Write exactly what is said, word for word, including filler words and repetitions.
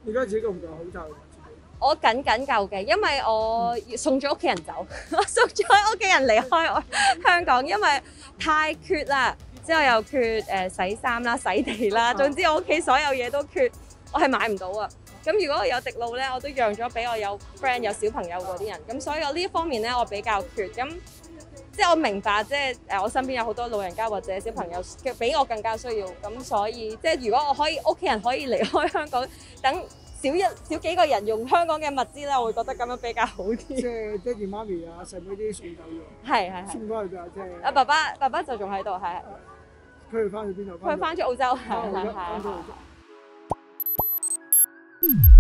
而家自己夠唔夠口罩？ 我緊緊夠嘅，因為我送咗屋企人走，我送咗屋企人離開我香港，因為太缺啦。之後又缺誒、呃、洗衫啦、洗地啦，總之我屋企所有嘢都缺，我係買唔到啊。咁如果我有滴露咧，我都讓咗俾我有 friend 有小朋友嗰啲人，咁所以我呢一方面咧，我比較缺。咁即係我明白，即係誒我身邊有好多老人家或者小朋友比我更加需要，咁所以即係如果我可以屋企人可以離開香港，等少一少幾個人用香港嘅物資咧，我會覺得咁樣比較好啲。 即係爹哋媽咪啊，細妹啲送走咗。 係係係。 送翻去邊啊？即係。 啊爸爸爸爸就仲喺度，係。 佢哋翻去邊度？ 佢翻咗澳洲，係係係。 翻咗澳洲。